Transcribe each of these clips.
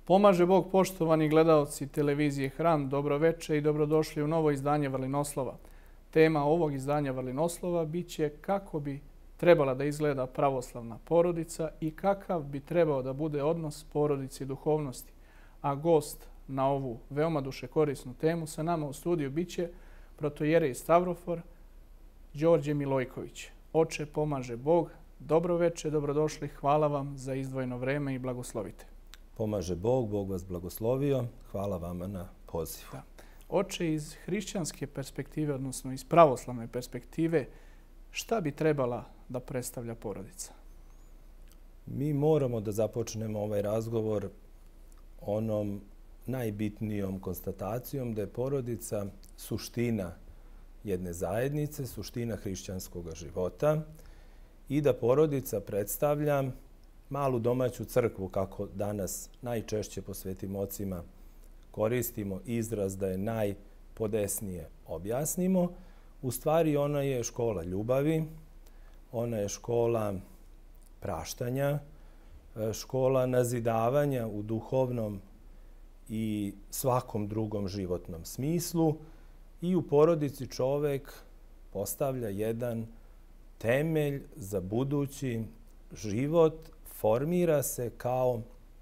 Pomaže Bog, poštovani gledaoci televizije Hram, dobroveče i dobrodošli u novo izdanje Vrlinoslova. Tema ovog izdanja Vrlinoslova biće kako bi trebala da izgleda pravoslavna porodica i kakav bi trebao da bude odnos porodice i duhovnosti. A gost na ovu veoma dušekorisnu temu sa nama u studiju biće protojerej Stavrofor Đorđe Milojković. Oče, pomaže Bog, dobroveče, dobrodošli, hvala vam za izdvojeno vreme i blagoslovite. Pomaže Bog, Bog vas blagoslovio. Hvala vama na pozivu. Da. Oče, iz hrišćanske perspektive, odnosno iz pravoslavne perspektive, šta bi trebala da predstavlja porodica? Mi moramo da započnemo ovaj razgovor onom najbitnijom konstatacijom da je porodica suština jedne zajednice, suština hrišćanskog života i da porodica predstavlja malu domaću crkvu, kako danas najčešće po svetim ocima koristimo izraz da je najpodesnije objasnimo. U stvari ona je škola ljubavi, ona je škola praštanja, škola nazidavanja u duhovnom i svakom drugom životnom smislu i u porodici čovek postavlja jedan temelj za budući život, formira se kao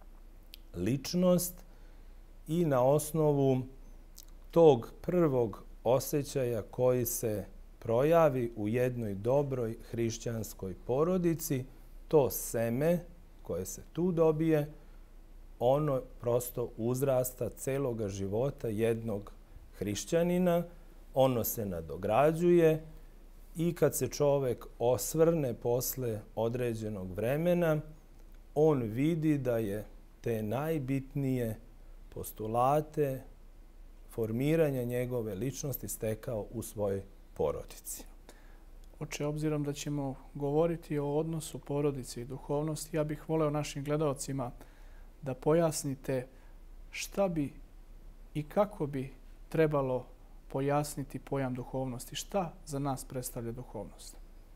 ličnost i na osnovu tog prvog osjećaja koji se projavi u jednoj dobroj hrišćanskoj porodici, to seme koje se tu dobije, ono prosto uzrasta celoga života jednog hrišćanina, ono se nadograđuje i kad se čovek osvrne posle određenog vremena, on vidi da je te najbitnije postulate formiranja njegove ličnosti stekao u svojoj porodici. Oče, obzirom da ćemo govoriti o odnosu porodice i duhovnosti, ja bih voleo našim gledaocima da pojasnite šta bi i kako bi trebalo pojasniti pojam duhovnosti. Šta za nas predstavlja duhovnost?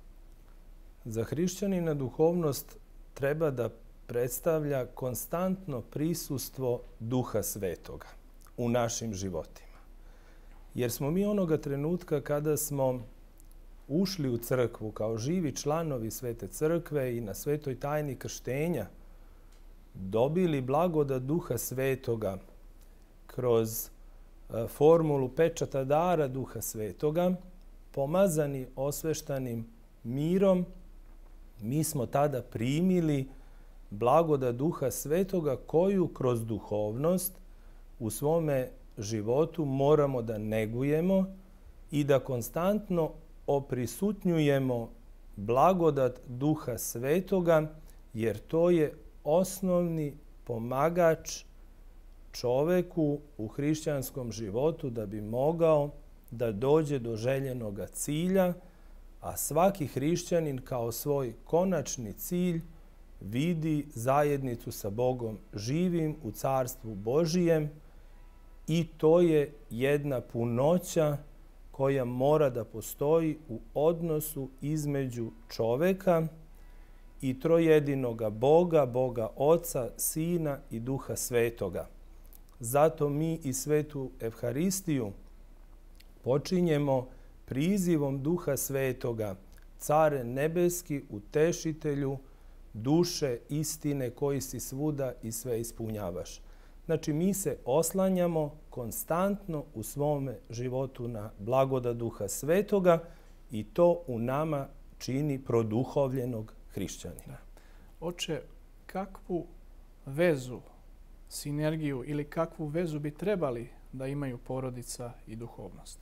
Za hrišćanina duhovnost treba da predstavlja konstantno prisustvo Duha Svetoga u našim životima. Jer smo mi onoga trenutka kada smo ušli u crkvu kao živi članovi Svete crkve i na svetoj tajni krštenja dobili blagodat Duha Svetoga kroz formulu pečata dara Duha Svetoga, pomazani osveštanim mirom, mi smo tada primili blagodat Duha Svetoga koju kroz duhovnost u svome životu moramo da negujemo i da konstantno oprisutnjujemo blagodat Duha Svetoga, jer to je osnovni pomagač čoveku u hrišćanskom životu da bi mogao da dođe do željenog cilja, a svaki hrišćanin kao svoj konačni cilj vidi zajednicu sa Bogom živim u Carstvu Božijem i to je jedna punoća koja mora da postoji u odnosu između čoveka i trojedinoga Boga, Boga Oca, Sina i Duha Svetoga. Zato mi i svetu Evharistiju počinjemo prizivom Duha Svetoga, Care nebeski, utešitelju, duše istine koji si svuda i sve ispunjavaš. Znači, mi se oslanjamo konstantno u svome životu na blagodat Duha Svetoga i to u nama čini produhovljenog hrišćanina. Oče, kakvu vezu, sinergiju ili kakvu vezu bi trebali da imaju porodica i duhovnost?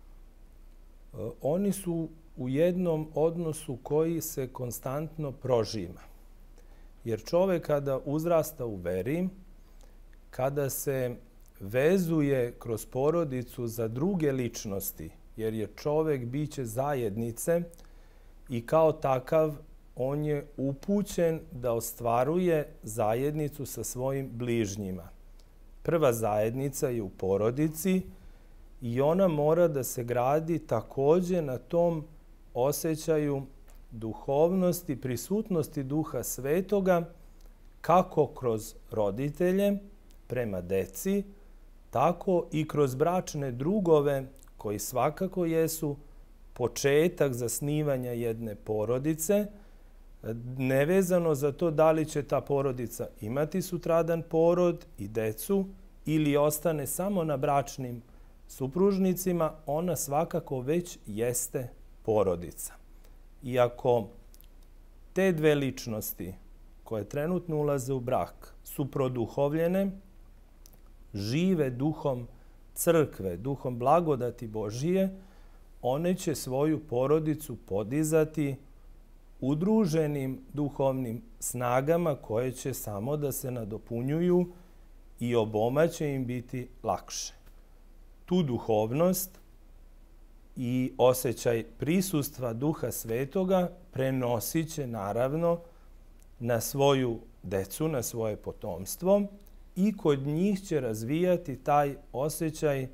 Oni su u jednom odnosu koji se konstantno prožima. Jer čovek kada uzrasta u veri, kada se vezuje kroz porodicu za druge ličnosti, jer je čovek biće zajednice i kao takav on je upućen da ostvaruje zajednicu sa svojim bližnjima. Prva zajednica je u porodici i ona mora da se gradi takođe na tom osjećaju duhovnosti, prisutnosti Duha Svetoga, kako kroz roditelje, prema deci, tako i kroz bračne drugove koji svakako jesu početak zasnivanja jedne porodice, nevezano za to da li će ta porodica imati sutradan porod i decu ili ostane samo na bračnim supružnicima, ona svakako već jeste porodica. Iako te dve ličnosti koje trenutno ulaze u brak su produhovljene, žive duhom crkve, duhom blagodati Božije, one će svoju porodicu podizati udruženim duhovnim snagama koje će samo da se nadopunjuju i oboma će im biti lakše. Tu duhovnost i osjećaj prisustva Duha Svetoga prenosit će naravno na svoju decu, na svoje potomstvo i kod njih će razvijati taj osjećaj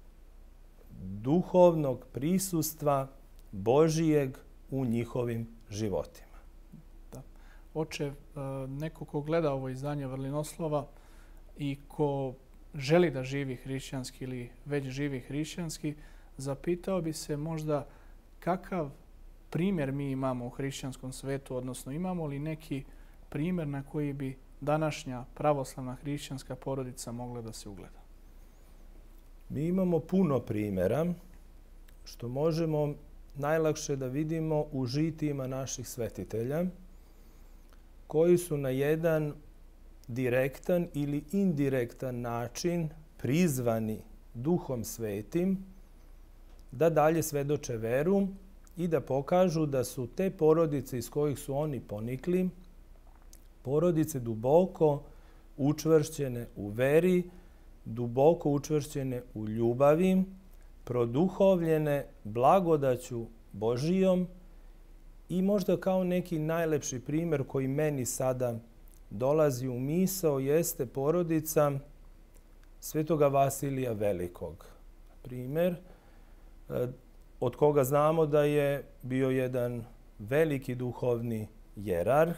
duhovnog prisustva Božijeg u njihovim životima. Da. Oče, neko ko gleda ovo izdanje Vrlinoslova i ko želi da živi hrišćanski ili već živi hrišćanski, zapitao bi se možda kakav primjer mi imamo u hrišćanskom svetu, odnosno imamo li neki primjer na koji bi današnja pravoslavna hrišćanska porodica mogla da se ugleda? Mi imamo puno primjera što možemo najlakše da vidimo u žitijima naših svetitelja koji su na jedan direktan ili indirektan način prizvani Duhom Svetim da dalje svedoče veru i da pokažu da su te porodice iz kojih su oni ponikli porodice duboko učvršćene u veri, duboko učvršćene u ljubavi, produhovljene blagodaću Božijom i možda kao neki najlepši primjer koji meni sada dolazi u misao jeste porodica Svetoga Vasilija Velikog. Primjer od koga znamo da je bio jedan veliki duhovni jerarh,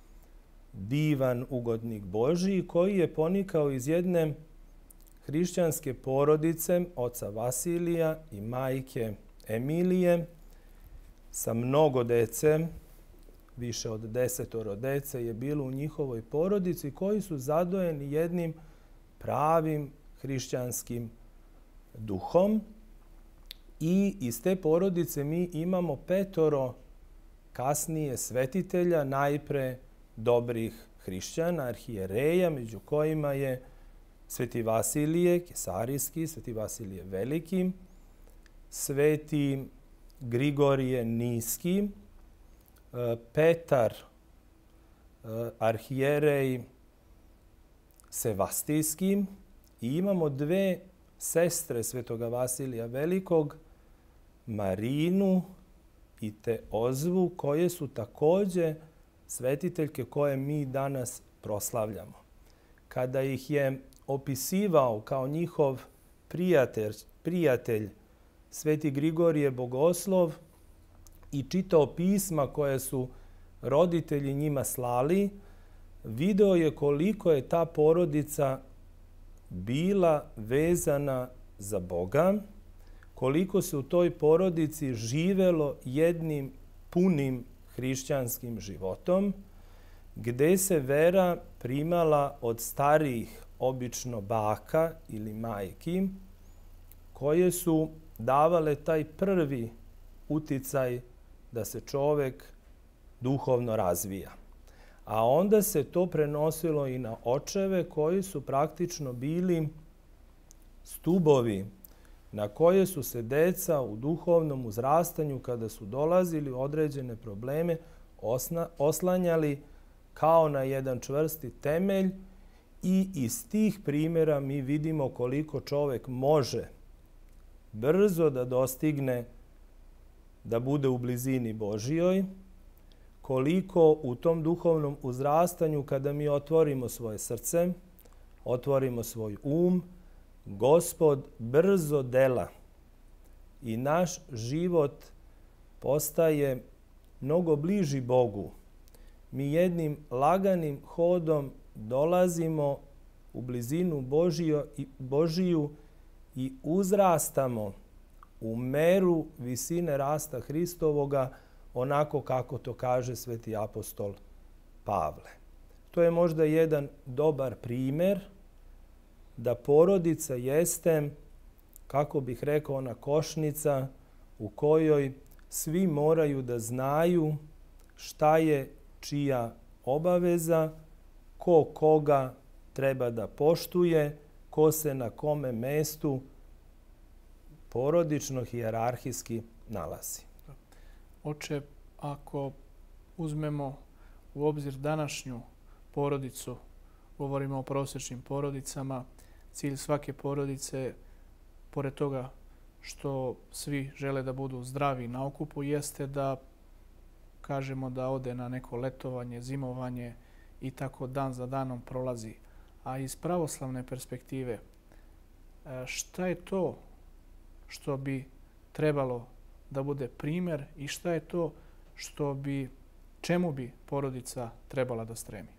divan ugodnik Božiji koji je ponikao iz jedne hrišćanske porodice oca Vasilija i majke Emilije sa mnogo dece, više od 10 dece je bilo u njihovoj porodici koji su zadojeni jednim pravim hrišćanskim duhom. I iz te porodice mi imamo 5 kasnije svetitelja, najpre dobrih hrišćana, arhijereja, među kojima je Sveti Vasilije Kesarijski, Sveti Vasilije Veliki, Sveti Grigorije Niski, Petar arhijerej Sevastijski i imamo 2 sestre Svetoga Vasilija Velikog, Marinu i Teozvu, koje su također svetiteljke koje mi danas proslavljamo. Kada ih je opisivao kao njihov prijatelj Sveti Grigorije Bogoslov i čitao pisma koje su roditelji njima slali, video je koliko je ta porodica bila vezana za Boga, koliko se u toj porodici živelo jednim punim hrišćanskim životom, gde se vera primala od starijih, obično baka ili majki, koje su davale taj prvi uticaj da se čovek duhovno razvija. A onda se to prenosilo i na očeve koji su praktično bili stubovi na koje su se deca u duhovnom uzrastanju, kada su dolazili u određene probleme, oslanjali kao na jedan čvrsti temelj i iz tih primjera mi vidimo koliko čovek može brzo da dostigne da bude u blizini Božijoj, koliko u tom duhovnom uzrastanju kada mi otvorimo svoje srce, otvorimo svoj Gospod brzo dela i naš život postaje mnogo bliži Bogu. Mi jednim laganim hodom dolazimo u blizinu Božiju i uzrastamo u meru visine rasta Hristovoga, onako kako to kaže sveti apostol Pavle. To je možda jedan dobar primjer da porodica jeste, kako bih rekao, ona košnica u kojoj svi moraju da znaju šta je čija obaveza, ko koga treba da poštuje, ko se na kome mestu porodično hijerarhijski nalazi. Oče, ako uzmemo u obzir današnju porodicu, govorimo o prosječnim porodicama, cilj svake porodice, pored toga što svi žele da budu zdravi na okupu, jeste da kažemo da ode na neko letovanje, zimovanje i tako dan za danom prolazi. A iz pravoslavne perspektive, šta je to što bi trebalo da bude primjer i šta je to čemu bi porodica trebala da stremi?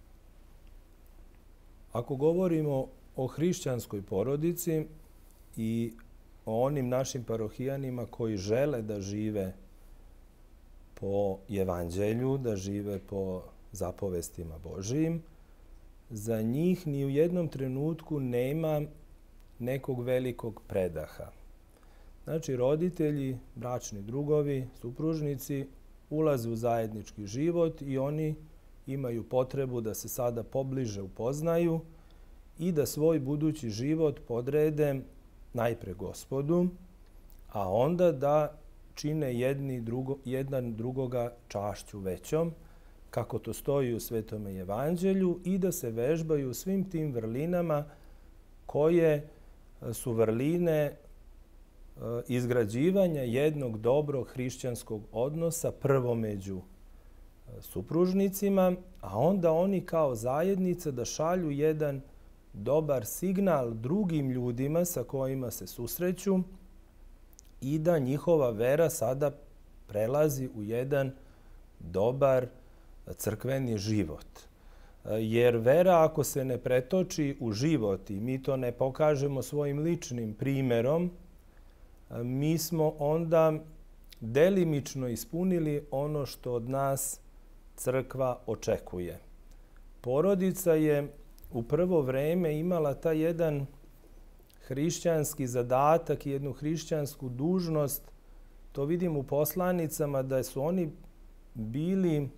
Ako govorimo o hrišćanskoj porodici i o onim našim parohijanima koji žele da žive po evanđelju, da žive po zapovestima Božijim, za njih ni u jednom trenutku nema nekog velikog predaha. Znači, roditelji, bračni drugovi, supružnici ulaze u zajednički život i oni imaju potrebu da se sada pobliže upoznaju i da svoj budući život podrede najpre Gospodu, a onda da čine jedan drugoga čašću većom, kako to stoji u Svetom evanđelju, i da se vežbaju svim tim vrlinama koje su vrline izgrađivanja jednog dobrog hrišćanskog odnosa, prvo među supružnicima, a onda oni kao zajednica da šalju jedan dobar signal drugim ljudima sa kojima se susreću i da njihova vera sada prelazi u jedan dobar crkveni život. Jer vera, ako se ne pretoči u život i mi to ne pokažemo svojim ličnim primjerom, mi smo onda delimično ispunili ono što od nas crkva očekuje. Porodica je u prvo vreme imala taj jedan hrišćanski zadatak i jednu hrišćansku dužnost. To vidim u poslanicama da su oni bili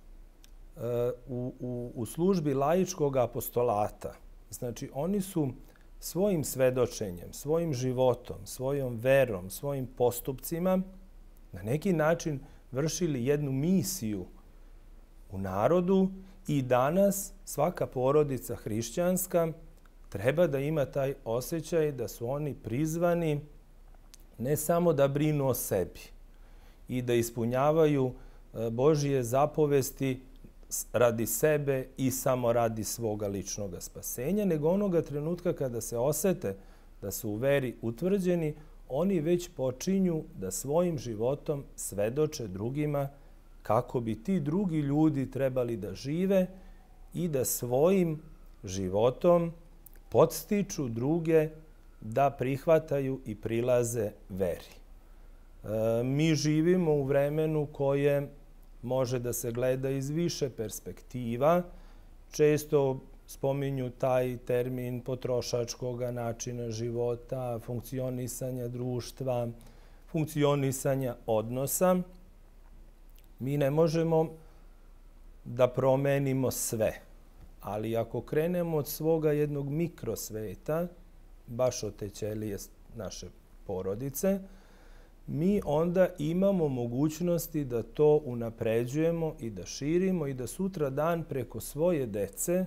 u službi laičkog apostolata. Znači, oni su svojim svedočenjem, svojim životom, svojom verom, svojim postupcima na neki način vršili jednu misiju u narodu i danas svaka porodica hrišćanska treba da ima taj osjećaj da su oni prizvani ne samo da brinu o sebi i da ispunjavaju Božije zapovesti radi sebe i samo radi svoga ličnog spasenja, nego onoga trenutka kada se osete da su u veri utvrđeni, oni već počinju da svojim životom svedoče drugima kako bi ti drugi ljudi trebali da žive i da svojim životom podstiču druge da prihvataju i prilaze veri. Mi živimo u vremenu koje može da se gleda iz više perspektiva. Često spominju taj termin potrošačkog načina života, funkcionisanja društva, funkcionisanja odnosa. Mi ne možemo da promenimo sve, ali ako krenemo od svoga jednog mikrosveta, baš od te ćelije naše porodice, mi onda imamo mogućnosti da to unapređujemo i da širimo i da sutra dan preko svoje dece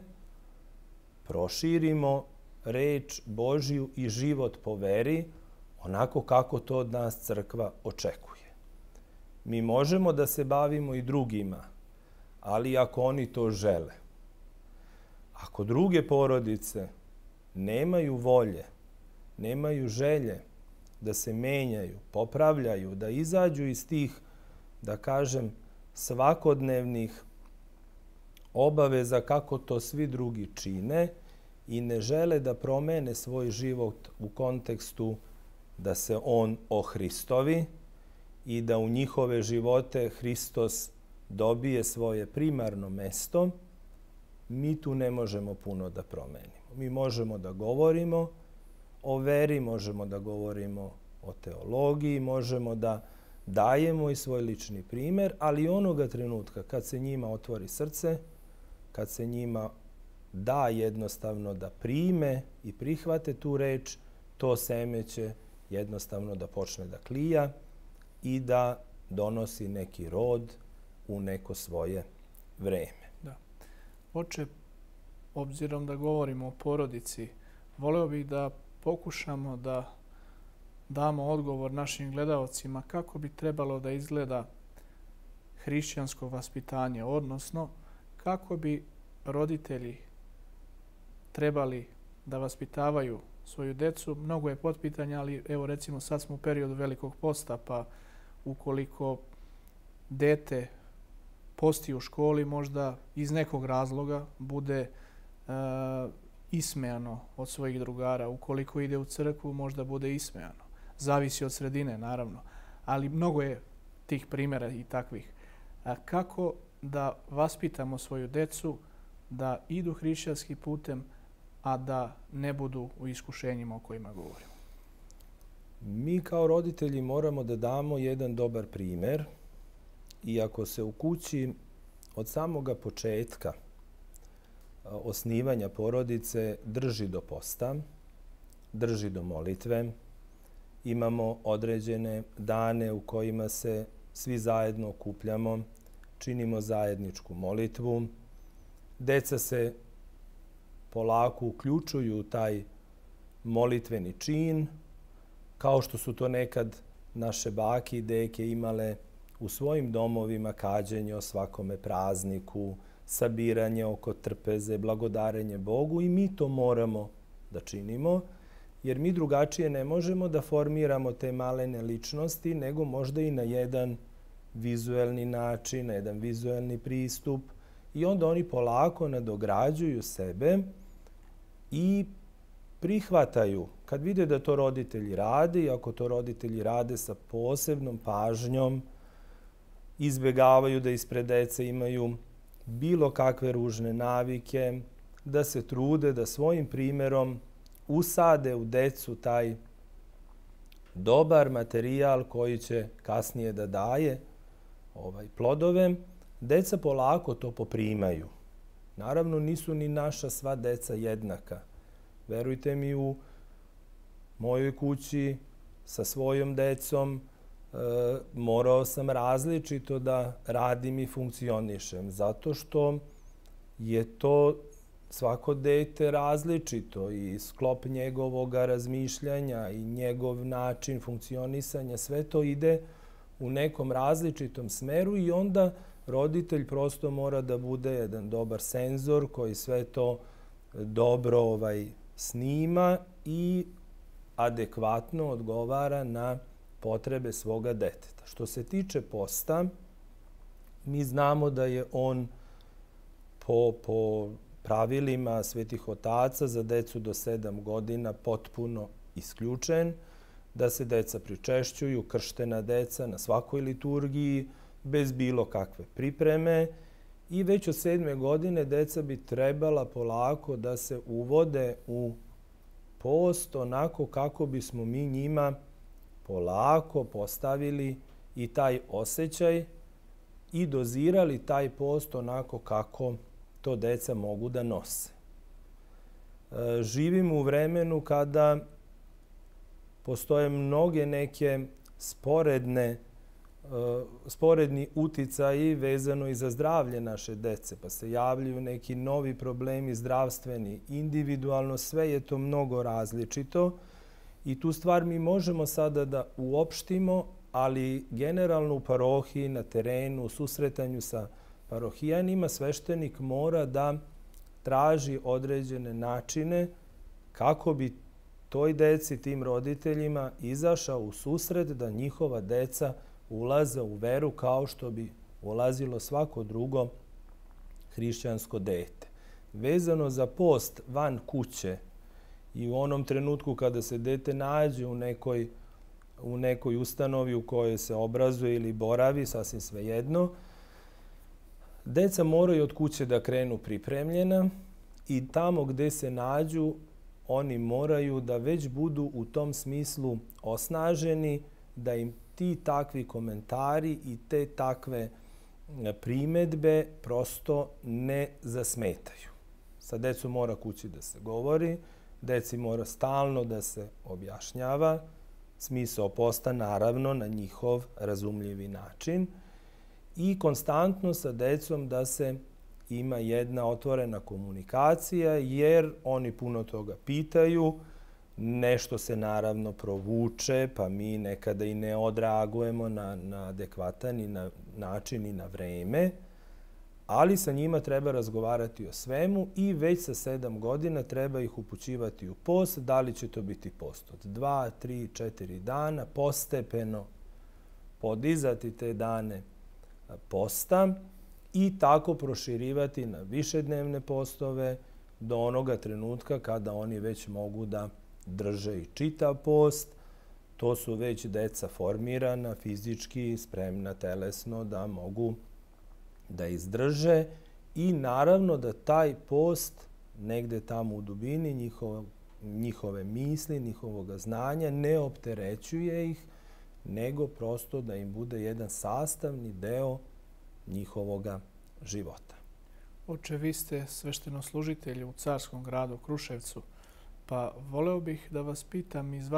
proširimo reč Božju i život po veri onako kako to od nas crkva očekuje. Mi možemo da se bavimo i drugima, ali ako oni to žele. Ako druge porodice nemaju volje, nemaju želje da se menjaju, popravljaju, da izađu iz tih, da kažem, svakodnevnih obaveza kako to svi drugi čine i ne žele da promene svoj život u kontekstu da se on ohristovi i da u njihove živote Hristos dobije svoje primarno mesto, mi tu ne možemo puno da promenimo. Mi možemo da govorimo o veri, možemo da govorimo o teologiji, možemo da dajemo i svoj lični primer, ali onoga trenutka kad se njima otvori srce, kad se njima da jednostavno da prime i prihvate tu reč, to seme će jednostavno da počne da klija i da donosi neki rod u neko svoje vreme. Da. Oče, obzirom da govorimo o porodici, voleo bih da pokušamo da damo odgovor našim gledaocima kako bi trebalo da izgleda hrišćansko vaspitanje, odnosno kako bi roditelji trebali da vaspitavaju svoju decu. Mnogo je potpitanja, ali evo recimo sad smo u periodu Velikog posta, pa ukoliko dete posti u školi, možda iz nekog razloga bude ismejano od svojih drugara. Ukoliko ide u crkvu, možda bude ismejano. Zavisi od sredine, naravno. Ali mnogo je tih primjera i takvih. Kako da vaspitamo svoju decu da idu hrišćanskim putem, a da ne budu u iskušenjima o kojima govorimo? Mi kao roditelji moramo da damo jedan dobar primjer. I ako se u kući od samoga početka osnivanja porodice drži do posta, drži do molitve, imamo određene dane u kojima se svi zajedno okupljamo, činimo zajedničku molitvu, deca se polako uključuju u taj molitveni čin, kao što su to nekad naše bake i deke imale u svojim domovima, kađenje o svakome prazniku, sabiranje oko trpeze, blagodarenje Bogu, i mi to moramo da činimo, jer mi drugačije ne možemo da formiramo te malene ličnosti, nego možda i na jedan vizuelni način, na jedan vizuelni pristup, i onda oni polako nadograđuju sebe i prihvataju. Kad vide da to roditelji rade, i ako to roditelji rade sa posebnom pažnjom, izbjegavaju da ispred dece imaju bilo kakve ružne navike, da se trude da svojim primjerom usade u decu taj dobar materijal koji će kasnije da daje plodove, deca polako to poprimaju. Naravno, nisu ni naša sva deca jednaka. Verujte mi, u mojoj kući sa svojom decom morao sam različito da radim i funkcionišem, zato što je to svako dete različito i sklop njegovog razmišljanja i njegov način funkcionisanja, sve to ide u nekom različitom smeru, i onda roditelj prosto mora da bude jedan dobar senzor koji sve to dobro snima i adekvatno odgovara na potrebe svoga deteta. Što se tiče posta, mi znamo da je on po pravilima svetih otaca za decu do 7 godina potpuno isključen, da se deca pričešćuju, krštena deca na svakoj liturgiji, bez bilo kakve pripreme, i već od 7. godine deca bi trebala polako da se uvode u post onako kako bismo mi njima polako postavili i taj osjećaj i dozirali taj post onako kako to deca mogu da nose. Živimo u vremenu kada postoje mnoge neke sporedni uticaji vezano i za zdravlje naše dece, pa se javljaju neki novi problemi zdravstveni, individualno, sve je to mnogo različito i tu stvar mi možemo sada da uopštimo, ali generalno u parohiji, na terenu, u susretanju sa parohijanima, sveštenik mora da traži određene načine kako bi toj deci, tim roditeljima izašao u susret da njihova deca ulaze u veru kao što bi ulazilo svako drugo hrišćansko dete. vezano za post van kuće i u onom trenutku kada se dete nađe u nekoj ustanovi u kojoj se obrazuje ili boravi, sasvim svejedno, deca moraju od kuće da krenu pripremljena i tamo gde se nađu oni moraju da već budu u tom smislu osnaženi, da im ti takvi komentari i te takve primedbe prosto ne zasmetaju. Sa decom mora kući da se govori, deci mora stalno da se objašnjava, smisao posta naravno na njihov razumljivi način i konstantno sa decom da se ima jedna otvorena komunikacija jer oni puno toga pitaju, nešto se naravno provuče pa mi nekada i ne odreagujemo na adekvatan i način i na vreme, ali sa njima treba razgovarati o svemu i već sa 7 godina treba ih upućivati u post. Da li će to biti post od 2, 3, 4 dana, postepeno podizati te dane posta i tako proširivati na višednevne postove do onoga trenutka kada oni već mogu da drže i čitav post. To su već deca formirana, fizički, spremna telesno da mogu da izdrže i naravno da taj post negde tamo u dubini njihove misli, njihovog znanja ne opterećuje ih, nego prosto da im bude jedan sastavni deo njihovog života. Oče, vi ste sveštenoslužitelj u Carskom gradu Kruševcu, pa voleo bih da vas pitam iz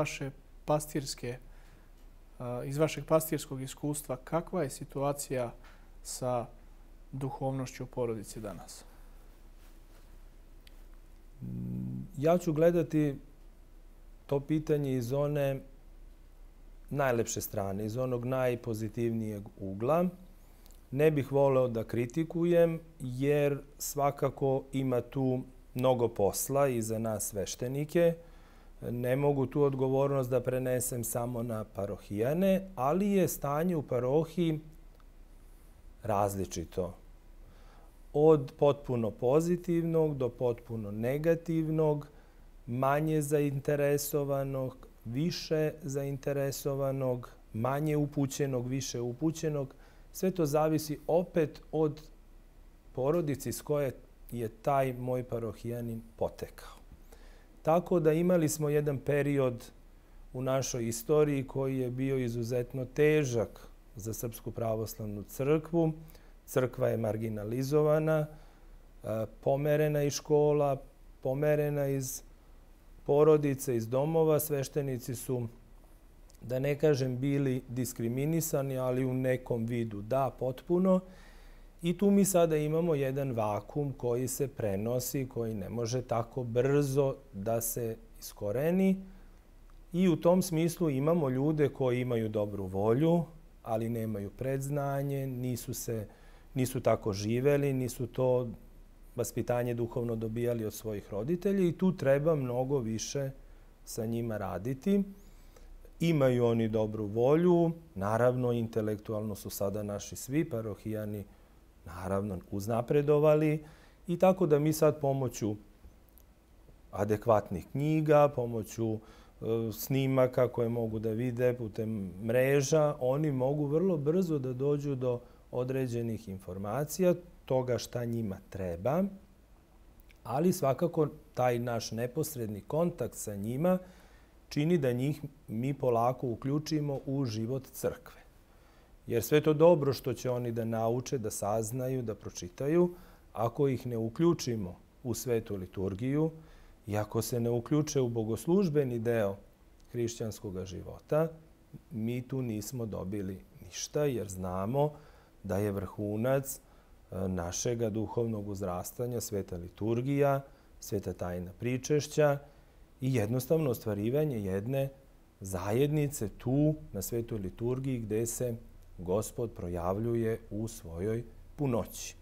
vašeg pastirskog iskustva kakva je situacija sa duhovnošću u porodici danas? Ja ću gledati to pitanje iz one najlepše strane, iz onog najpozitivnijeg ugla. Ne bih voleo da kritikujem jer svakako ima tu mnogo posla i za nas sveštenike. Ne mogu tu odgovornost da prenesem samo na parohijane, ali je stanje u parohiji različito. Od potpuno pozitivnog do potpuno negativnog, manje zainteresovanog, više zainteresovanog, manje upućenog, više upućenog. Sve to zavisi opet od porodice iz koje je taj moj parohijanin potekao. Tako da imali smo jedan period u našoj istoriji koji je bio izuzetno težak za Srpsku pravoslavnu crkvu. Crkva je marginalizovana, pomerena iz škola, pomerena iz porodice, iz domova. Sveštenici su, da ne kažem, bili diskriminisani, ali u nekom vidu da, potpuno. I tu mi sada imamo jedan vakum koji se prenosi, koji ne može tako brzo da se iskoreni. I u tom smislu imamo ljude koji imaju dobru volju, ali nemaju predznanje, nisu tako živeli, nisu to vaspitanje duhovno dobijali od svojih roditelja i tu treba mnogo više sa njima raditi. Imaju oni dobru volju, naravno intelektualno su sada naši svi parohijani naravno uznapredovali i tako da mi sad pomoću adekvatnih knjiga, pomoću snimaka koje mogu da vide putem mreža, oni mogu vrlo brzo da dođu do određenih informacija, toga šta njima treba, ali svakako taj naš neposredni kontakt sa njima čini da njih mi polako uključimo u život crkve. Jer sve to dobro što će oni da nauče, da saznaju, da pročitaju, ako ih ne uključimo u svetu liturgiju i ako se ne uključe u bogoslužbeni deo hrišćanskog života, mi tu nismo dobili ništa jer znamo da je vrhunac našega duhovnog uzrastanja sveta liturgija, sveta tajna pričešća i jednostavno ostvarivanje jedne zajednice tu na svetoj liturgiji gde se Gospod projavljuje u svojoj punoći.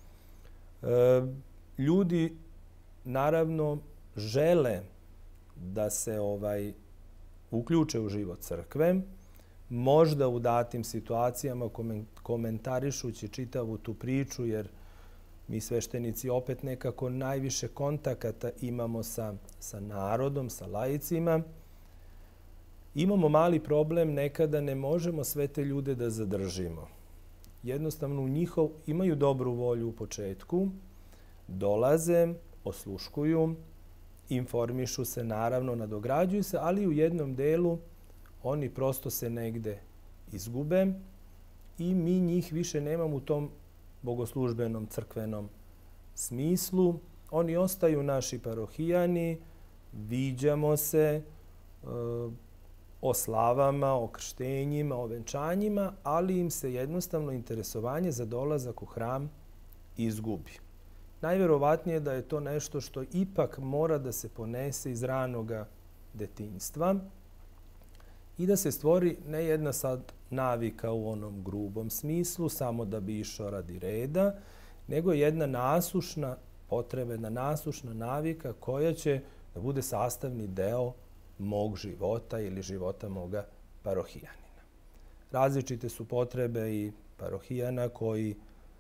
Ljudi naravno žele da se uključe u život crkve, možda u datim situacijama komentarišući čitavu tu priču, jer Mi sveštenici opet nekako najviše kontakata imamo sa narodom, sa laicima. Imamo mali problem, nekada ne možemo sve te ljude da zadržimo. Jednostavno imaju dobru volju u početku, dolaze, osluškuju, informišu se, naravno nadograđuju se, ali u jednom delu oni prosto se negde izgube i mi njih više nemamo u tom bogoslužbenom, crkvenom smislu. Oni ostaju naši parohijani, viđamo se o slavama, o krštenjima, o venčanjima, ali im se jednostavno interesovanje za dolazak u hram izgubi. Najverovatnije da je to nešto što ipak mora da se ponese iz ranoga detinjstva i da se stvori ne jedna sad navika u onom grubom smislu, samo da bi išao radi reda, nego jedna nasušna potreba, jedna nasušna navika koja će da bude sastavni deo mog života ili života moga parohijanina. Različite su potrebe i parohijana koji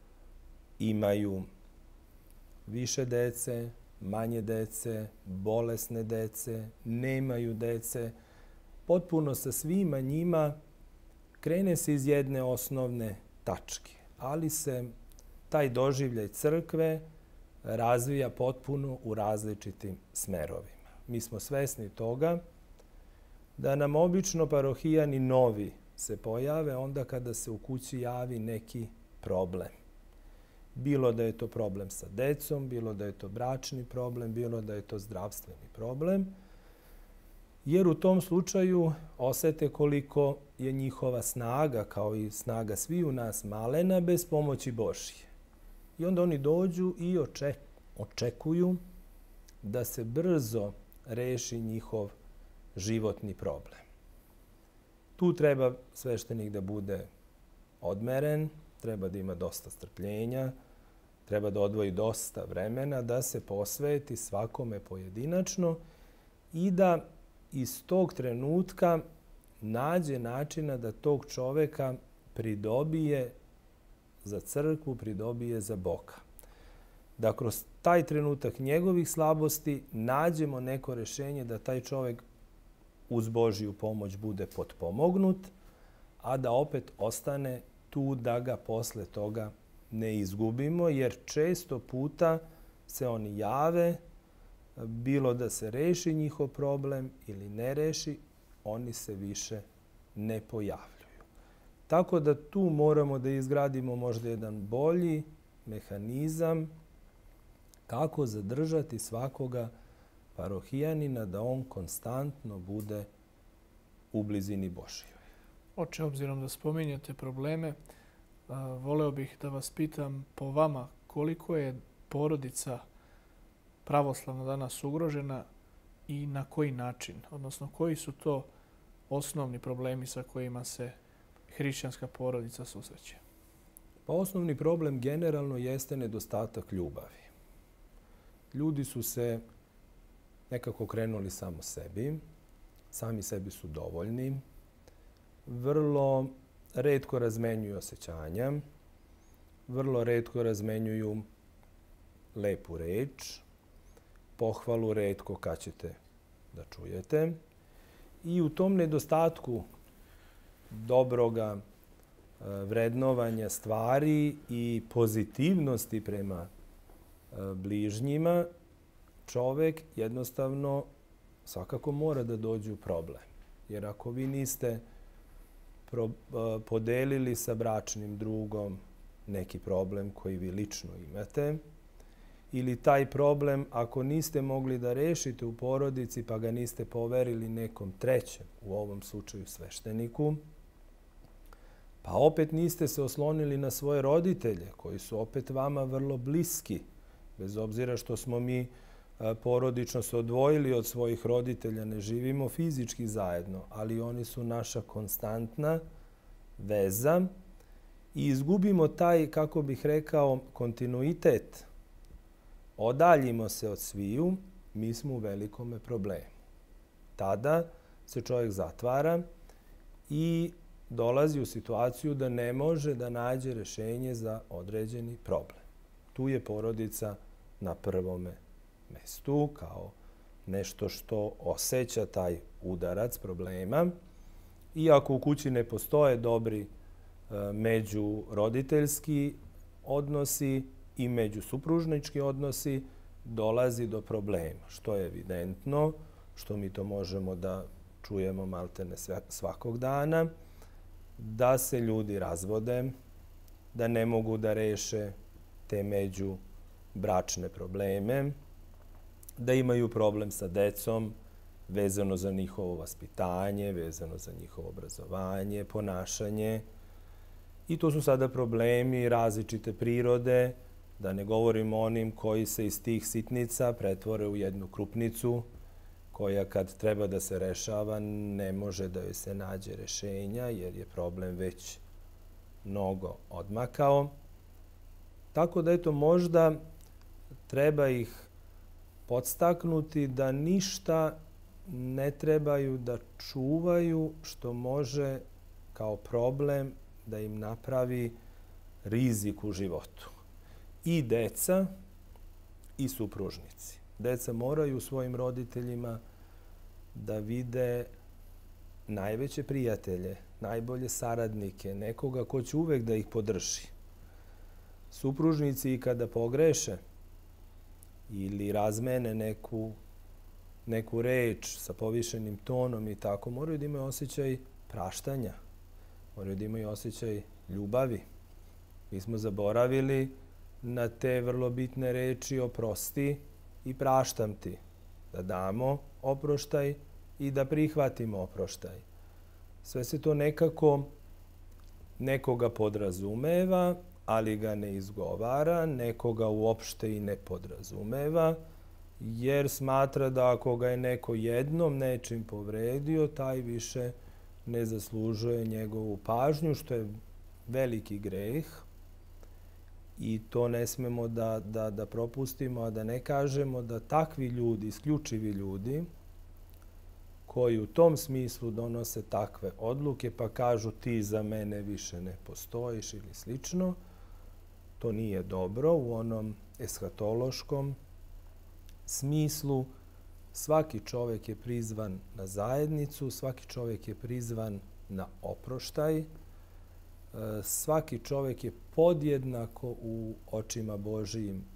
imaju više dece, manje dece, bolesne dece, nemaju dece. Potpuno sa svima njima krene se iz jedne osnovne tačke, ali se taj doživljaj crkve razvija potpuno u različitim smerovima. Mi smo svesni toga da nam obično parohijani novi se pojave onda kada se u kući javi neki problem. Bilo da je to problem sa decom, bilo da je to bračni problem, bilo da je to zdravstveni problem, jer u tom slučaju osete koliko je njihova snaga, kao i snaga svi u nas, malena bez pomoći Božije. I onda oni dođu i očekuju da se brzo reši njihov životni problem. Tu treba sveštenik da bude odmeren, treba da ima dosta strpljenja, treba da odvoji dosta vremena, da se posveti svakome pojedinačno i da iz tog trenutka nađe načina da tog čoveka pridobije za crkvu, pridobije za Boga. Da kroz taj trenutak njegovih slabosti nađemo neko rešenje da taj čovek uz Božiju pomoć bude potpomognut, a da opet ostane tu da ga posle toga ne izgubimo, jer često puta se oni jave, bilo da se reši njihov problem ili ne reši, oni se više ne pojavljuju. Tako da tu moramo da izgradimo možda jedan bolji mehanizam kako zadržati svakoga parohijanina da on konstantno bude u blizini Božijoj. Oče, obzirom da spominjete probleme, voleo bih da vas pitam po vama koliko je porodica pravoslavna danas ugrožena i na koji način, odnosno koji su to osnovni problemi sa kojima se hrišćanska porodica susreće? Pa osnovni problem generalno jeste nedostatak ljubavi. Ljudi su se nekako krenuli samo sebi, sami sebi su dovoljni, vrlo retko razmenjuju osjećanja, vrlo retko razmenjuju lepu reč, pohvalu retko kad ćete da čujete. I u tom nedostatku dobroga vrednovanja stvari i pozitivnosti prema bližnjima, čovek jednostavno svakako mora da dođe u problem. Jer ako vi niste podelili sa bračnim drugom neki problem koji vi lično imate, ili taj problem ako niste mogli da rešite u porodici pa ga niste poverili nekom trećem, u ovom slučaju svešteniku, pa opet niste se oslonili na svoje roditelje koji su opet vama vrlo bliski, bez obzira što smo mi porodično se odvojili od svojih roditelja, ne živimo fizički zajedno, ali oni su naša konstantna veza i izgubimo taj, kako bih rekao, kontinuitet. Odaljimo se od sviju, mi smo u velikome problemu. Tada se čovjek zatvara i dolazi u situaciju da ne može da nađe rešenje za određeni problem. Tu je porodica na prvome mestu kao nešto što osjeća taj udarac problema. Iako u kući ne postoje dobri međuroditeljski odnosi i međusupružnički odnosi, dolazi do problema, što je evidentno, što mi to možemo da čujemo maltene svakog dana, da se ljudi razvode, da ne mogu da reše te međubračne probleme, da imaju problem sa decom vezano za njihovo vaspitanje, vezano za njihovo obrazovanje, ponašanje. I to su sada problemi različite prirode, da ne govorimo o onim koji se iz tih sitnica pretvore u jednu krupnicu, koja kad treba da se rešava ne može da joj se nađe rešenja jer je problem već mnogo odmakao. Tako da eto možda treba ih podstaknuti da ništa ne trebaju da čuvaju što može kao problem da im napravi rizik u životu. I deca i supružnici. Deca moraju svojim roditeljima da vide najveće prijatelje, najbolje saradnike, nekoga ko će uvek da ih podrži. Supružnici i kada pogreše ili razmene neku reč sa povišenim tonom i tako, moraju da imaju osjećaj praštanja, moraju da imaju osjećaj ljubavi. Mi smo zaboravili na te vrlo bitne reči oprosti i praštam ti. Da damo oproštaj i da prihvatimo oproštaj. Sve se to nekako nekoga podrazumeva, ali ga ne izgovara, nekoga uopšte i ne podrazumeva, jer smatra da ako ga je neko jednom nečim povredio, taj više ne zaslužuje njegovu pažnju, što je veliki greh. I to ne smemo da propustimo, a da ne kažemo da takvi ljudi, isključivi ljudi, koji u tom smislu donose takve odluke, pa kažu ti za mene više ne postojiš ili slično, to nije dobro u onom eshatološkom smislu. Svaki čovjek je prizvan na zajednicu, svaki čovjek je prizvan na oproštaj, svaki čovjek je podjednako u očima Božijim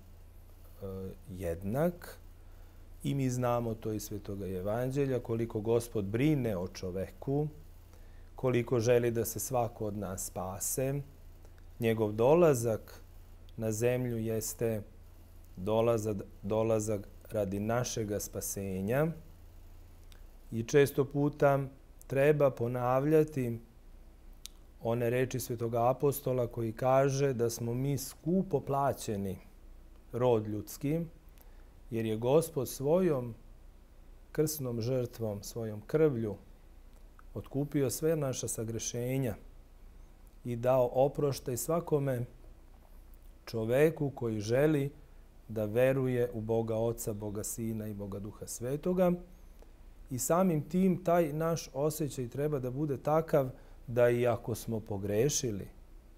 jednak i mi znamo to iz Svetoga Evanđelja, koliko Gospod brine o čoveku, koliko želi da se svako od nas spase. Njegov dolazak na zemlju jeste dolazak radi našega spasenja i često puta treba ponavljati one reči Svetoga apostola koji kaže da smo mi skupo plaćeni rod ljudski, jer je Gospod svojom krsnom žrtvom, svojom krvlju otkupio sve naša sagrešenja i dao oproštaj svakome čoveku koji želi da veruje u Boga Oca, Boga Sina i Boga Duha Svetoga. I samim tim taj naš osjećaj treba da bude takav da i ako smo pogrešili,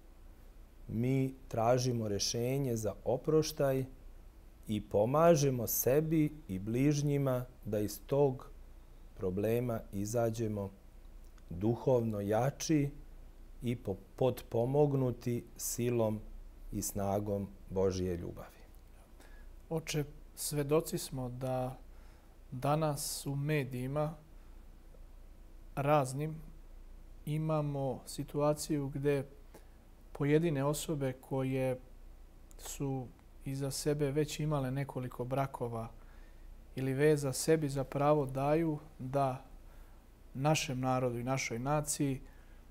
mi tražimo rešenje za oproštaj i pomažemo sebi i bližnjima da iz tog problema izađemo duhovno jači i potpomognuti silom i snagom Božije ljubavi. Oče, svedoci smo da danas u medijima raznim imamo situaciju gdje pojedine osobe koje su iza sebe već imale nekoliko brakova ili veza sebi za pravo daju da našem narodu i našoj naciji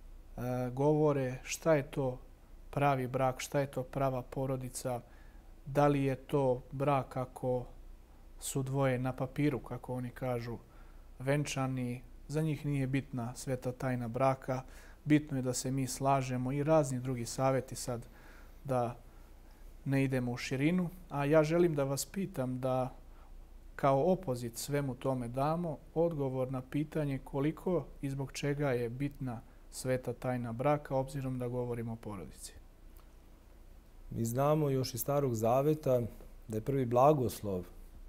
govore šta je to pravi brak, šta je to prava porodica, da li je to brak ako su dvoje na papiru, kako oni kažu, venčani. Za njih nije bitna sveta tajna braka, bitno je da se mi slažemo i razni drugi savjeti, sad da ne idemo u širinu. A ja želim da vas pitam da kao opozit svemu tome damo odgovor na pitanje koliko i zbog čega je bitna sveta tajna braka, obzirom da govorimo o porodici. Mi znamo još iz Starog Zaveta da je prvi blagoslov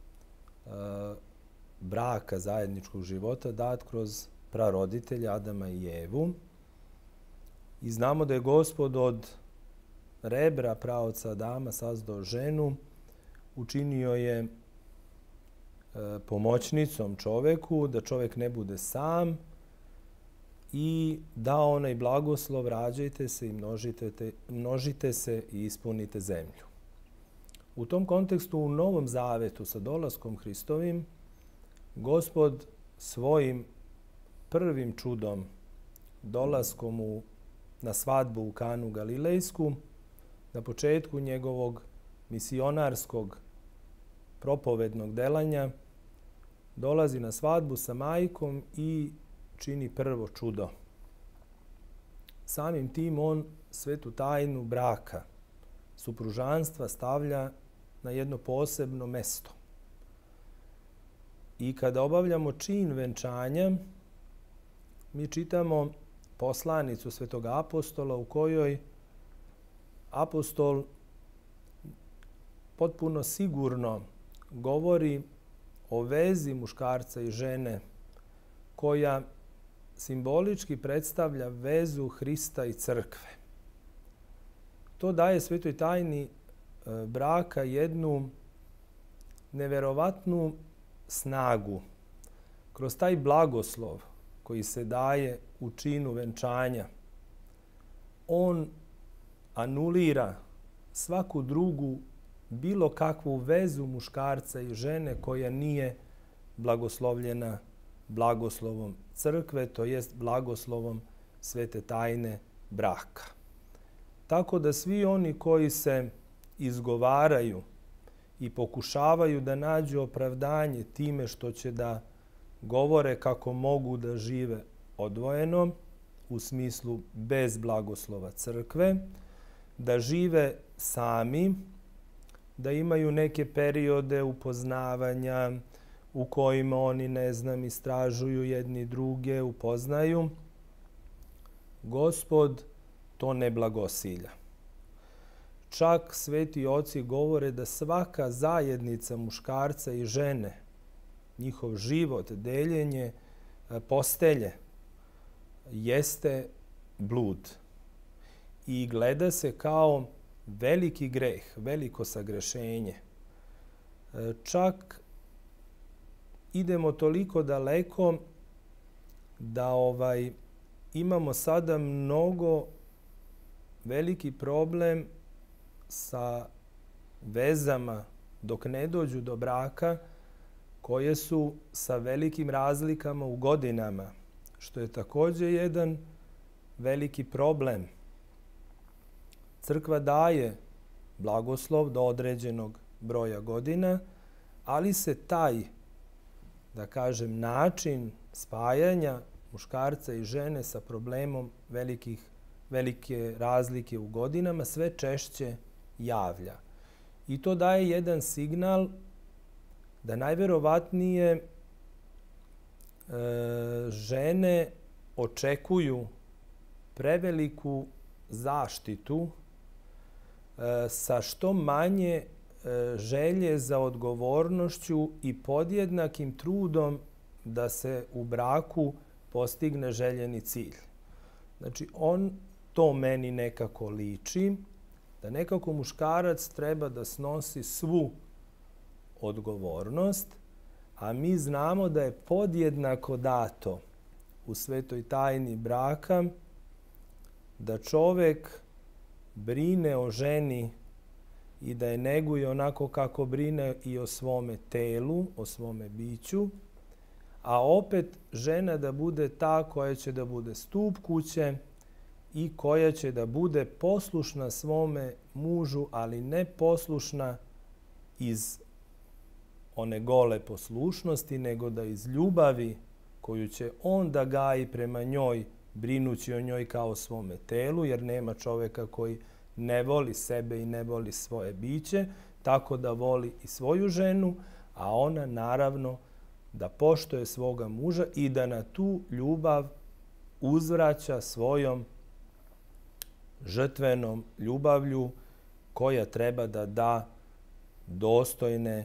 braka zajedničkog života dat kroz praroditelja Adama i Evu. I znamo da je Gospod od rebra praoca Adama sazdao ženu, učinio je pomoćnicom čoveku, da čovek ne bude sam i dao onaj blagoslov: rađajte se i množite se i ispunite zemlju. U tom kontekstu u Novom Zavetu sa dolaskom Hristovim Gospod svojim prvim čudom, dolaskom na svadbu u Kanu Galilejsku, na početku njegovog misionarskog propovednog delanja, dolazi na svadbu sa majkom i čini prvo čudo. Samim tim on svetu tajnu braka, supružanstva stavlja na jedno posebno mesto. I kada obavljamo čin venčanja, mi čitamo poslanicu svetog apostola u kojoj apostol potpuno sigurno govori o vezi muškarca i žene koja simbolički predstavlja vezu Hrista i crkve. To daje svetoj tajni braka jednu neverovatnu snagu. Kroz taj blagoslov koji se daje u činu venčanja, on anulira svaku drugu bilo kakvu vezu muškarca i žene koja nije blagoslovljena blagoslovom crkve, to jest blagoslovom svete tajne braka. Tako da svi oni koji se izgovaraju i pokušavaju da nađu opravdanje time što će da govore kako mogu da žive odvojeno, u smislu bez blagoslova crkve, da žive sami, da imaju neke periode upoznavanja u kojima oni, istražuju jedni druge, upoznaju, Gospod to ne blagosilja. Čak sveti oci govore da svaka zajednica muškarca i žene, njihov život, deljenje postelje, jeste blud. I gleda se kao veliki greh, veliko sagrešenje. Čak idemo toliko daleko da imamo sada mnogo veliki problem sa vezama dok ne dođu do braka, koje su sa velikim razlikama u godinama, što je također jedan veliki problem. Crkva daje blagoslov do određenog broja godina, ali se taj, da kažem, način spajanja muškarca i žene sa problemom velike razlike u godinama sve češće javlja. I to daje jedan signal da najverovatnije žene očekuju preveliku zaštitu sa što manje želje za odgovornošću i podjednakim trudom da se u braku postigne željeni cilj. Znači, to meni nekako liči, da nekako muškarac treba da snosi svu odgovornost, a mi znamo da je podjednako dato u svetoj tajni braka da čovek brine o ženi i da je neguje onako kako brine i o svome telu, o svome biću, a opet žena da bude ta koja će da bude stup kuće i koja će da bude poslušna svome mužu, ali ne poslušna iz one gole poslušnosti, nego da iz ljubavi koju će on da gaji prema njoj, brinući o njoj kao o svome telu, jer nema čoveka koji ne voli sebe i ne voli svoje biće, tako da voli i svoju ženu, a ona naravno da poštuje svoga muža i da na tu ljubav uzvraća svojom žrtvenom ljubavlju koja treba da da dostojne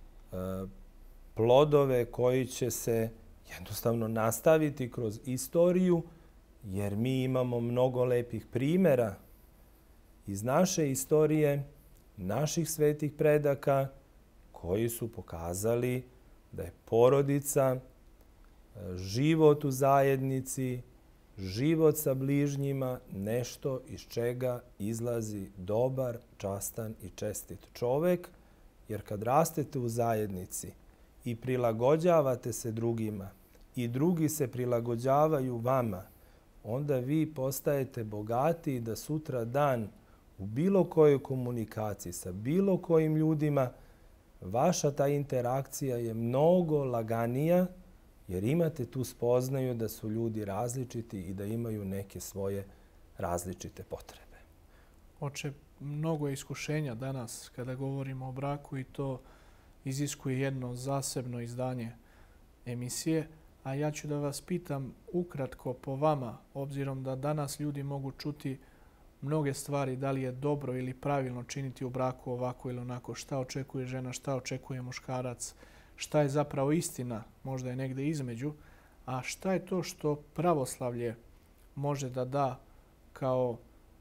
plodove koji će se jednostavno nastaviti kroz istoriju, jer mi imamo mnogo lepih primjera iz naše istorije, naših svetih predaka, koji su pokazali da je porodica, život u zajednici, život sa bližnjima nešto iz čega izlazi dobar, častan i čestit čovek, jer kad rastete u zajednici i prilagođavate se drugima i drugi se prilagođavaju vama, onda vi postajete bogati da sutra dan u bilo kojoj komunikaciji sa bilo kojim ljudima vaša ta interakcija je mnogo laganija, jer imate tu spoznaju da su ljudi različiti i da imaju neke svoje različite potrebe. Oče, mnogo je iskušenja danas kada govorimo o braku i to iziskuje jedno zasebno izdanje emisije. A ja ću da vas pitam ukratko po vama, obzirom da danas ljudi mogu čuti mnoge stvari, da li je dobro ili pravilno činiti u braku ovako ili onako, šta očekuje žena, šta očekuje muškarac, šta je zapravo istina, možda je negde između, a šta je to što pravoslavlje može da da kao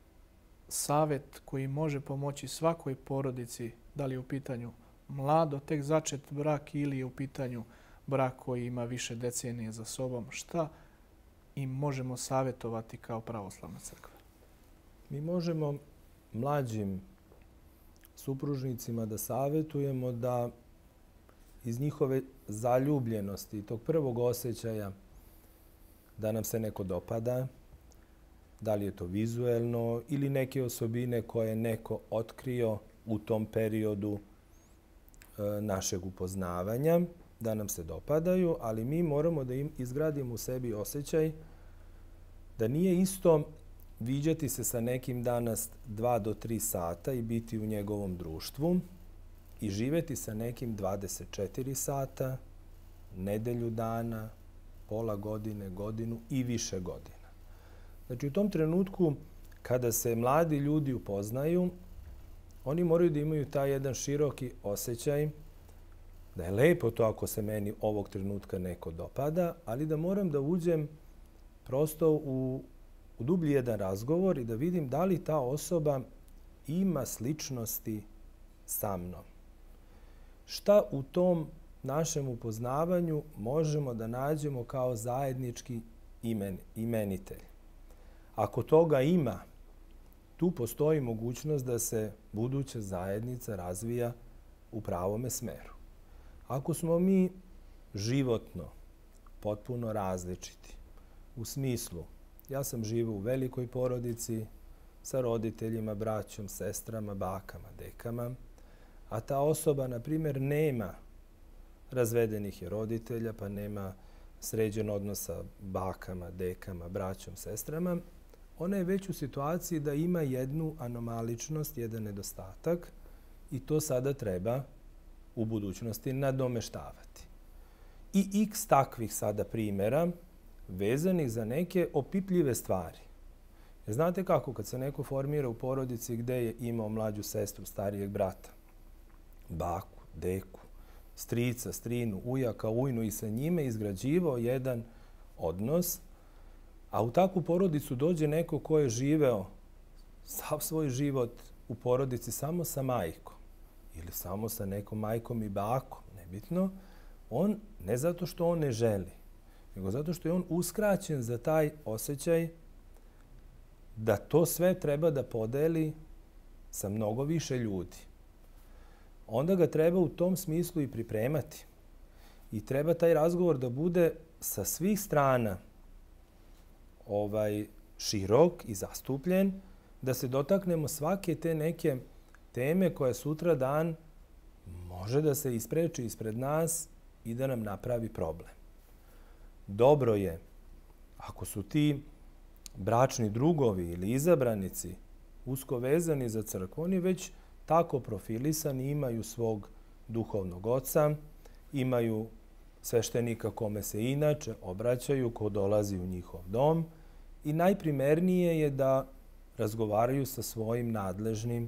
savjet koji može pomoći svakoj porodici, da li je u pitanju mlado, tek začet brak ili je u pitanju brak koji ima više decenije za sobom. Šta im možemo savjetovati kao pravoslavna crkva? Mi možemo mlađim supružnicima da savjetujemo da iz njihove zaljubljenosti i tog prvog osjećaja da nam se neko dopada, da li je to vizuelno ili neke osobine koje je neko otkrio u tom periodu našeg upoznavanja, da nam se dopadaju, ali mi moramo da im izgradimo u sebi osjećaj da nije isto viđati se sa nekim danas 2 do 3 sata i biti u njegovom društvu i živjeti sa nekim 24 sata, nedelju dana, pola godine, godinu i više godina. Znači, u tom trenutku kada se mladi ljudi upoznaju, oni moraju da imaju taj jedan široki osjećaj da je lepo to ako se meni ovog trenutka neko dopada, ali da moram da uđem prosto u dublji jedan razgovor i da vidim da li ta osoba ima sličnosti sa mnom. Šta u tom našem upoznavanju možemo da nađemo kao zajednički imenitelj? Ako toga ima, tu postoji mogućnost da se buduća zajednica razvija u pravome smeru. Ako smo mi životno potpuno različiti, u smislu ja sam živio u velikoj porodici sa roditeljima, braćom, sestrama, bakama, dekama, a ta osoba, na primjer, nema razvedenih je roditelja, pa nema sređen odnos sa bakama, dekama, braćom, sestrama, ona je već u situaciji da ima jednu anomaličnost, jedan nedostatak i to sada treba u budućnosti nadomeštavati. I x takvih sada primjera vezanih za neke opipljive stvari. Jer znate kako, kad se neko formira u porodici gde je imao mlađu sestru, starijeg brata, baku, deku, strica, strinu, ujaka, ujnu i sa njime izgrađivao jedan odnos, a u takvu porodicu dođe neko ko je živeo sav svoj život u porodici samo sa majkom ili samo sa nekom majkom i bakom, nebitno, on ne zato što on ne želi, nego zato što je on uskraćen za taj osjećaj da to sve treba da podeli sa mnogo više ljudi. Onda ga treba u tom smislu i pripremati. I treba taj razgovor da bude sa svih strana širok i zastupljen, da se dotaknemo svake te neke teme koja sutra dan može da se ispreči ispred nas i da nam napravi problem. Dobro je, ako su ti bračni drugovi ili izabranici usko vezani za crkvu, oni već tako profilisani, imaju svog duhovnog oca, imaju sveštenika kome se inače obraćaju ko dolazi u njihov dom i najprimernije je da razgovaraju sa svojim nadležnim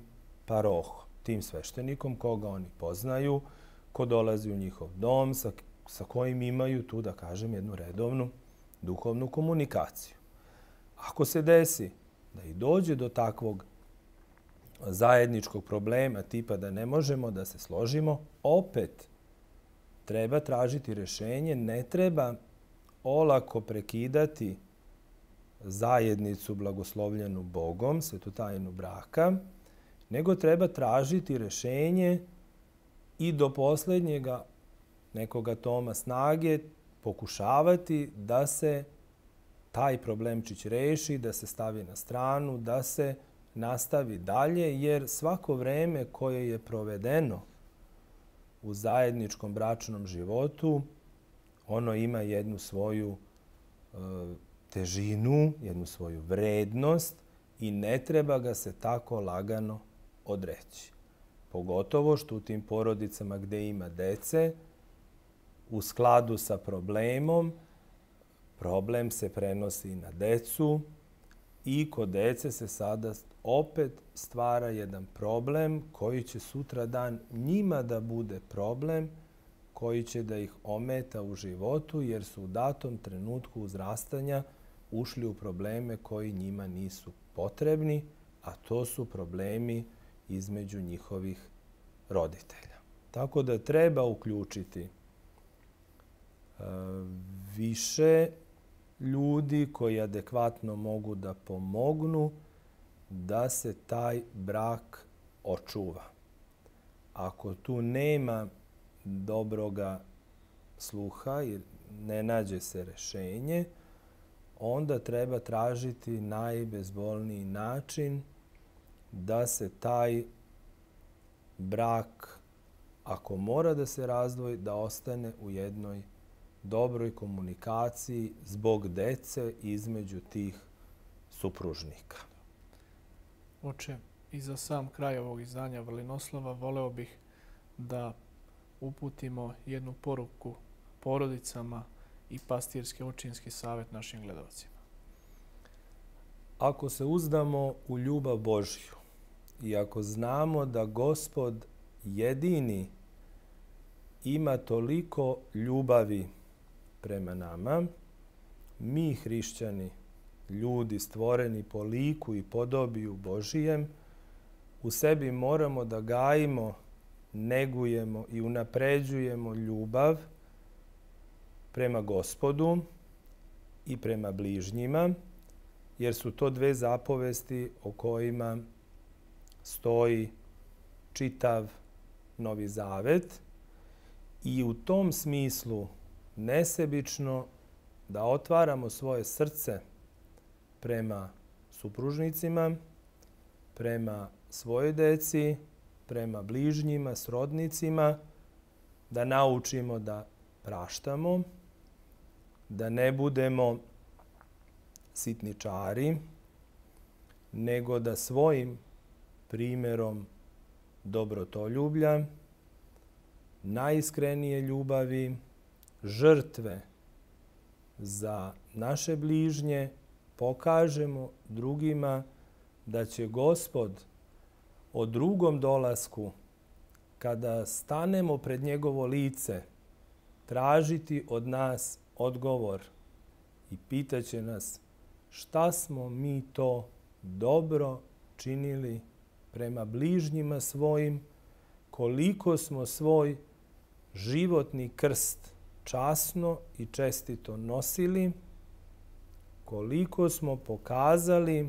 paroho, tim sveštenikom koga oni poznaju, ko dolazi u njihov dom, sa kojim imaju tu, da kažem, jednu redovnu duhovnu komunikaciju. Ako se desi da i dođe do takvog zajedničkog problema, tipa da ne možemo da se složimo, opet treba tražiti rješenje, ne treba olako prekidati zajednicu blagoslovljenu Bogom, svetu tajnu braka, nego treba tražiti rješenje i do posljednjega nekoga toma snage pokušavati da se taj problemčić reši, da se stavi na stranu, da se nastavi dalje, jer svako vreme koje je provedeno u zajedničkom bračnom životu, ono ima jednu svoju težinu, jednu svoju vrednost i ne treba ga se tako lagano odreći. Pogotovo što u tim porodicama gdje ima dece, u skladu sa problemom, problem se prenosi i na decu i kod dece se sada opet stvara jedan problem koji će sutra dan njima da bude problem, koji će da ih ometa u životu jer su u datom trenutku uzrastanja ušli u probleme koji njima nisu potrebni, a to su problemi između njihovih roditelja. Tako da treba uključiti više ljudi koji adekvatno mogu da pomognu da se taj brak očuva. Ako tu nema dobroga sluha i ne nađe se rješenje, onda treba tražiti najbezbolniji način da se taj brak, ako mora da se razdvoji, da ostane u jednoj dobroj komunikaciji zbog dece između tih supružnika. Oče, i za sam kraj ovog izdanja Vrlinoslova voleo bih da uputimo jednu poruku porodicama i pastirski očinski savjet našim gledalcima. Ako se uzdamo u ljubav Božju i ako znamo da Gospod jedini ima toliko ljubavi prema nama, mi hrišćani, ljudi stvoreni po liku i podobiju Božijem, u sebi moramo da gajimo, negujemo i unapređujemo ljubav prema Gospodu i prema bližnjima, jer su to dve zapovesti o kojima stoji čitav Novi Zavet. I u tom smislu nesebično da otvaramo svoje srce prema supružnicima, prema svojoj deci, prema bližnjima, srodnicima, da naučimo da praštamo, da ne budemo sitničari, nego da svojim primjerom dobrotoljublja, najiskrenije ljubavi, žrtve za naše bližnje pokažemo drugima da će Gospod o drugom dolasku, kada stanemo pred njegovo lice, tražiti od nas odgovor i pitaće nas šta smo mi to dobro činili prema bližnjima svojim, koliko smo svoj životni krst časno i čestito nosili, koliko smo pokazali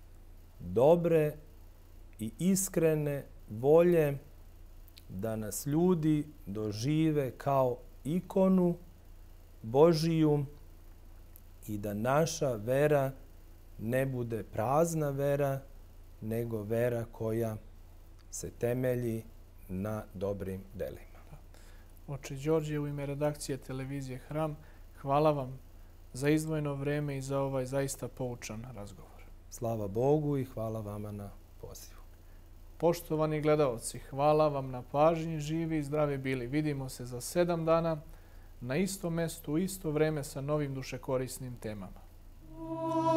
dobre i iskrene volje da nas ljudi dožive kao ikonu Božiju i da naša vera ne bude prazna vera, nego vera koja se temelji na dobrim delima. Oče Đorđe, u ime redakcije televizije Hram, hvala vam za izdvojeno vreme i za ovaj zaista poučan razgovor. Slava Bogu i hvala vama na pozivu. Poštovani gledalci, hvala vam na pažnji, živi i zdravi bili. Vidimo se za 7 dana na istom mestu, u isto vreme sa novim dušekorisnim temama.